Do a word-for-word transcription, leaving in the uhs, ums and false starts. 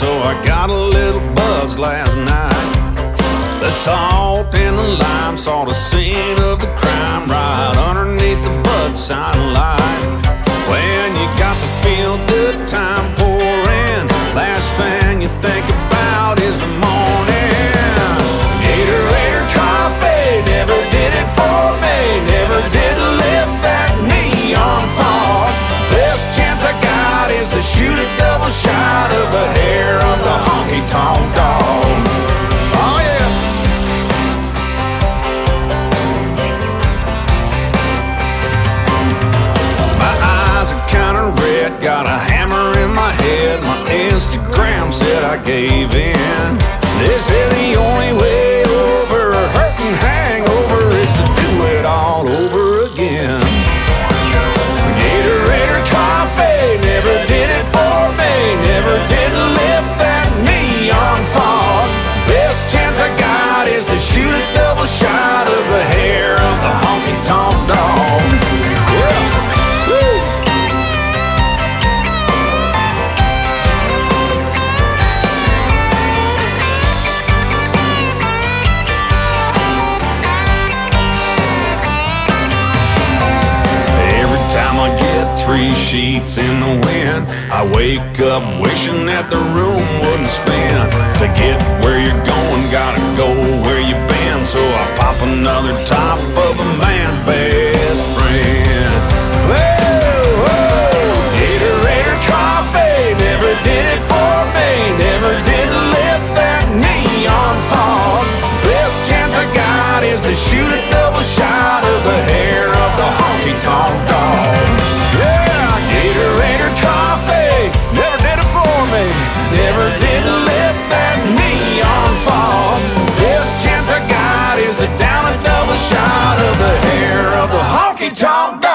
so I got a little buzz last night. The salt and the lime saw the scene of the crime right underneath the bud sign light. When you got the feel good time pouring, last thing you think about is the morning. Gatorade or coffee never did it for me, never did lift that neon fog. Best chance I got is to shoot a double shot of the hair of the honky tonk dog. Oh yeah. My eyes are kinda red, got a hammer in my head. My Instagram said I gave in. They said the only way over a hurting hangover is to do it all over again. Gatorade or coffee never did it for me, never did lift that neon fog. Best chance I got is to shoot a double shot of the hair of the honky tonk dog. Yeah. Woo. Three sheets in the wind, I wake up wishing that the room wouldn't spin. To get where you're going, gotta go where you've been. So I pop another top of a man's best friend. Whoa, whoa. Gatorade or coffee never did it for me, never did lift that neon fog. Best chance I got is to shoot a double shot of the hair of the honky tonk dog. Gatorade or coffee never did it for me, never did lift that neon fog. Best chance I got is to down a double shot of the hair of the honky tonk dog.